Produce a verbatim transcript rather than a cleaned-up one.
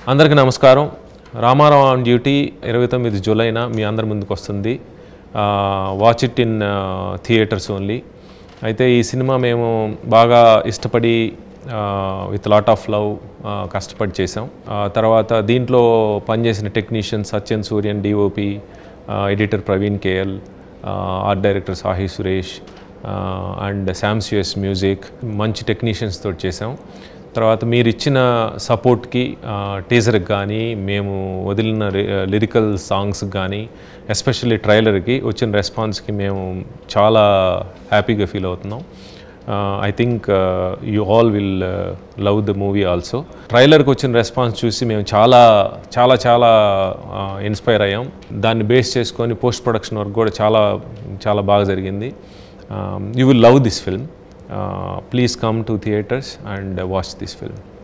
అందరికీ నమస్కారం. Ramarao on duty ఇరవై తొమ్మిది జూలైన మీ అందరి ముందుకు వస్తుంది. Watch it in theatres only. అయితే ఈ సినిమా మేము బాగా ఇష్టపడి విత్ లాట్ ఆఫ్ లవ్ కష్టపడి చేసాం. తర్వాత దీంట్లో పనిచేసిన technicians Satyan Suryan, DOP, editor Praveen KL, art director Sahi Suresh and Sam C S music, మంచి టెక్నీషియన్స్ తోటి చేసాం. తర్వాత మీరు ఇచ్చిన సపోర్ట్కి, టీజర్కి కానీ, మేము వదిలిన లిరికల్ సాంగ్స్కి కానీ, ఎస్పెషల్లీ ట్రైలర్కి వచ్చిన రెస్పాన్స్కి మేము చాలా హ్యాపీగా ఫీల్ అవుతున్నాం. I think you all will love the movie also. ట్రైలర్కి వచ్చిన రెస్పాన్స్ చూసి మేము చాలా చాలా చాలా ఇన్స్పైర్ అయ్యాం. దాన్ని బేస్ చేసుకొని పోస్ట్ ప్రొడక్షన్ వర్క్ కూడా చాలా చాలా బాగా జరిగింది. You will love this film. Uh, please come to theaters and uh, watch this film.